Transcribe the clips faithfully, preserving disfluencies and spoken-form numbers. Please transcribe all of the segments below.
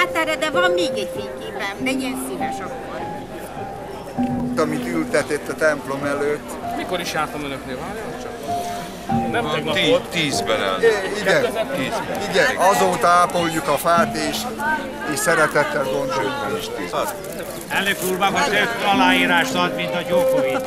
háttára, de van még egy fényképem, legyen szíves akkor. Amit ültetett a templom előtt. Mikor is jártam önöknél, várjál csak? Nem tegnap Tí, volt. Tízben el. Igen, igen, azóta ápoljuk a fát, és, és szeretettel gondoljuk. Elnök úr, maga több aláírást ad, mint a Djokovic.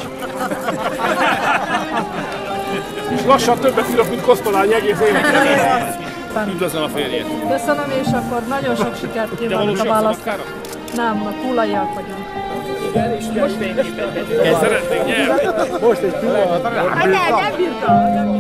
És lassan többet írok, mint Kosztolányi egész évben. Üdvözlöm a férjét. Köszönöm, és akkor nagyon sok sikert kívánok a választásra. Nem, a púlaiak vagyunk. Igen, és most fényképet. Szeretnénk nyerni. Most egy pillanat. Hát nem, nem bírtam.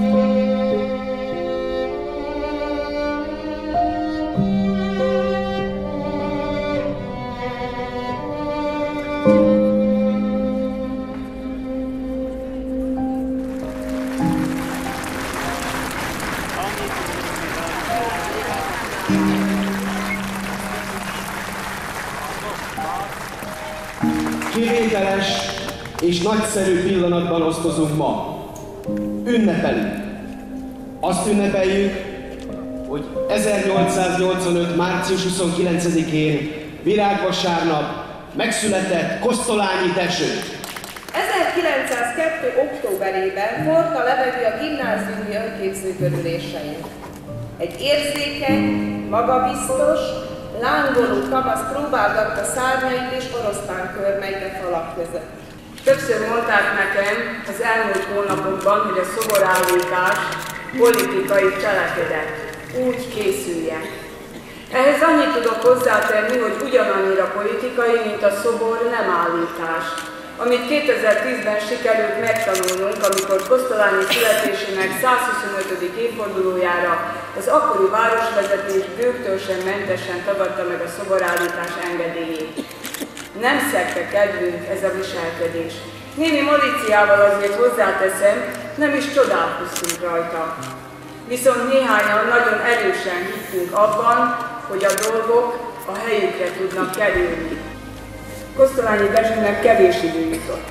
Kivételes és nagyszerű pillanatban osztozunk ma. Ünnepelünk. Azt ünnepeljük, hogy ezernyolcszáznyolcvanöt. március huszonkilencedikén, virágvasárnap megszületett Kosztolányi Dezső. ezerkilencszázkettő. októberében forrt a levegő a gimnáziumi önképző körülésein. Egy érzékeny, magabiztos, lángoló kamasz próbálgatta szárnyait és oroszlánkörmeit a falak között. Többször mondták nekem az elmúlt hónapokban, hogy a szoborállítás politikai cselekedet. Úgy készüljek. Ehhez annyit tudok hozzátenni, hogy ugyanannyira politikai, mint a szobor nem állítás, amit kétezer-tízben sikerült megtanulnunk, amikor Kosztolányi születésének százhuszonötödik évfordulójára az akkori városvezetés bőgtől sem mentesen tagadta meg a szoborállítás engedélyét. Nem szegte kedvünk ez a viselkedés. Némi malíciával azért hozzáteszem, nem is csodálkoztunk rajta. Viszont néhányan nagyon erősen hittünk abban, hogy a dolgok a helyükre tudnak kerülni. Kosztolányi Dezsőnek kevés idő jutott,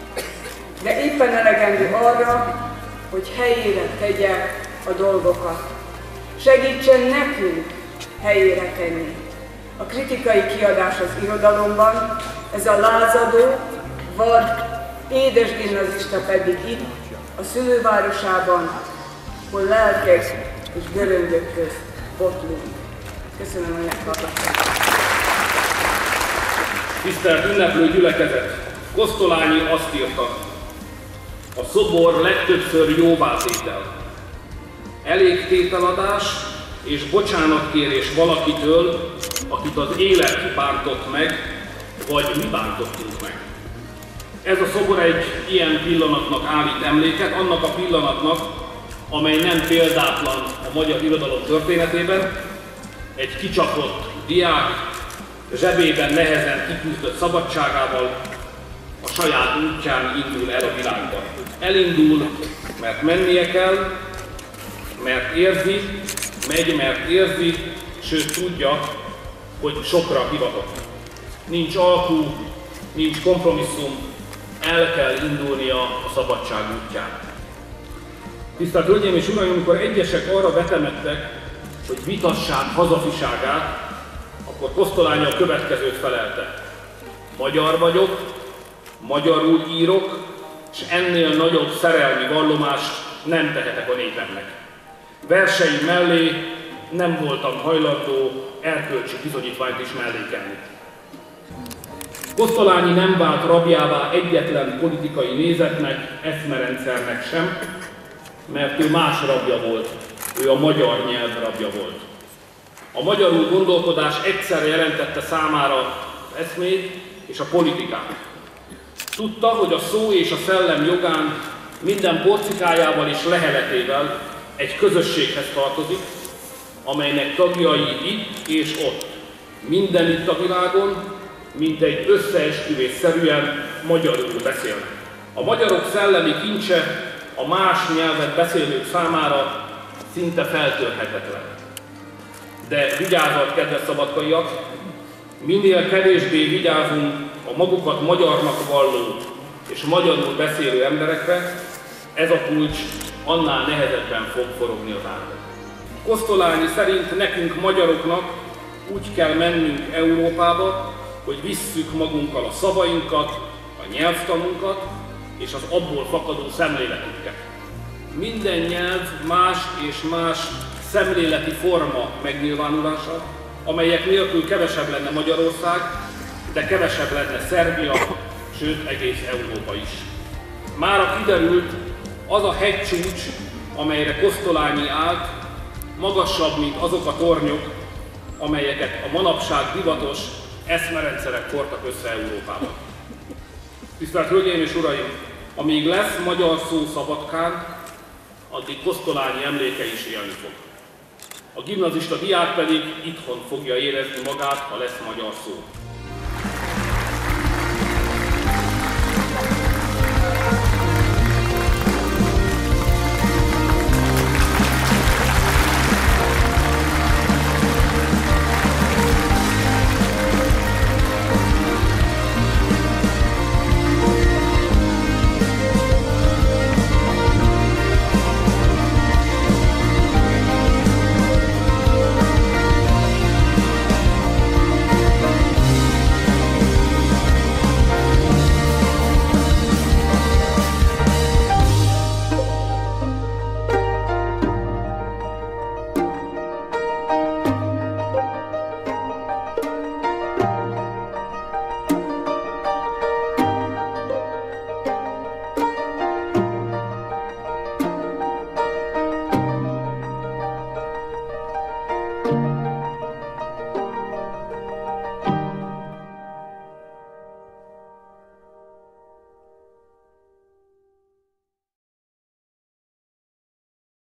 de éppen elegendő arra, hogy helyére tegye a dolgokat. Segítsen nekünk helyére tenni. A kritikai kiadás az irodalomban, ez a lázadó, vad, édes gimnazista pedig itt, a szülővárosában, hol lelkek és göröngök közt botlunk. Köszönöm, hogy meghallgattak. Tisztelt ünneplő gyülekezet! Kosztolányi azt írta: a szobor legtöbbször jóvátétel, elégtételadás és bocsánatkérés valakitől, akit az élet bántott meg, vagy mi bántottunk meg. Ez a szobor egy ilyen pillanatnak állít emléket, annak a pillanatnak, amely nem példátlan a magyar irodalom történetében, egy kicsapott diák, zsebében nehezen kiküzdött szabadságával a saját útján indul el a világban. Elindul, mert mennie kell, mert érzi, megy, mert érzi, sőt tudja, hogy sokra hivatott. Nincs alkú, nincs kompromisszum, el kell indulnia a szabadság útján. Tisztelt Hölgyeim és Uraim, amikor egyesek arra vetemettek, hogy vitassák hazafiságát, akkor Kosztolányi a következőt felelte: magyar vagyok, magyarul írok, és ennél nagyobb szerelmi vallomást nem tehetek a népemnek. Verseim mellé nem voltam hajlandó erkölcsi bizonyítványt is mellékelni. Kosztolányi nem vált rabjává egyetlen politikai nézetnek, eszmerendszernek sem, mert ő más rabja volt, ő a magyar nyelv rabja volt. A magyarul gondolkodás egyszerre jelentette számára az eszmét és a politikát. Tudta, hogy a szó és a szellem jogán minden porcikájával és leheletével egy közösséghez tartozik, amelynek tagjai itt és ott, mindenütt a világon, mint egy összeesküvésszerűen magyarul beszélnek. A magyarok szellemi kincse a más nyelvet beszélők számára szinte feltörhetetlen. De vigyázat, kedves szabadkaiak, minél kevésbé vigyázunk a magukat magyarnak valló és magyarul beszélő emberekre, ez a kulcs annál nehezebben fog forogni az áron. Kosztolányi szerint nekünk magyaroknak Úgy kell mennünk Európába, hogy visszük magunkkal a szavainkat, a nyelvtanunkat és az abból fakadó szemléletünket. Minden nyelv más és más szemléleti forma megnyilvánulása, amelyek nélkül kevesebb lenne Magyarország, de kevesebb lenne Szerbia, sőt egész Európa is. Mára kiderült, az a hegycsúcs, amelyre Kosztolányi állt, magasabb, mint azok a tornyok, amelyeket a manapság divatos eszmerendszerek fortak össze Európában. Tisztelt Hölgyeim és Uraim! Amíg lesz magyar szó Szabadkán, addig Kosztolányi emléke is élni fog. A gimnazista diák pedig itthon fogja érezni magát, ha lesz magyar szó.